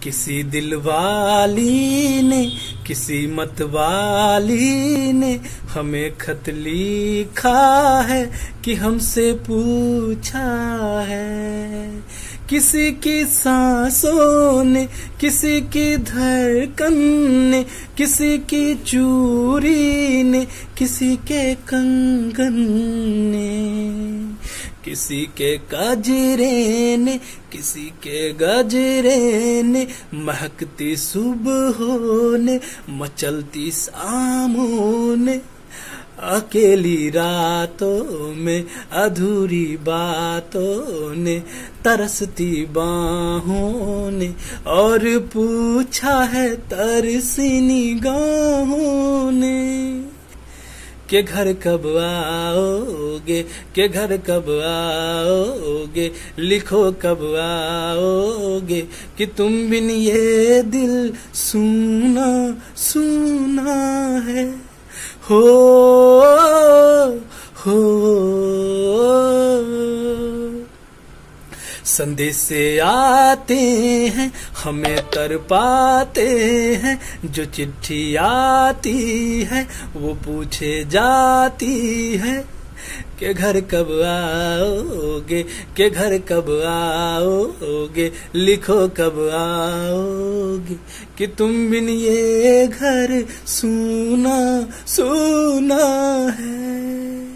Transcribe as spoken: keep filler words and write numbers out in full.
किसी दिल वाली ने किसी मत वाली ने हमें खत लिखा है कि हमसे पूछा है। किसी की सांसों ने किसी की धड़कन ने किसी की चूड़ी ने किसी के कंगन ने किसी के गजरे ने किसी के गजरे ने महकती सुबहों ने मचलती शामों ने अकेली रातों में अधूरी बातों ने तरसती बाहों ने और पूछा है तरसी निगाहों ने के घर कब आओगे के घर कब आओगे लिखो कब आओगे कि तुम बिन ये दिल सूना सूना है। हो हो संदेश से आते हैं हमें तरपाते हैं जो चिट्ठी आती है वो पूछे जाती है के घर कब आओगे के घर कब आओगे लिखो कब आओगे कि तुम बिन ये घर सूना सूना है।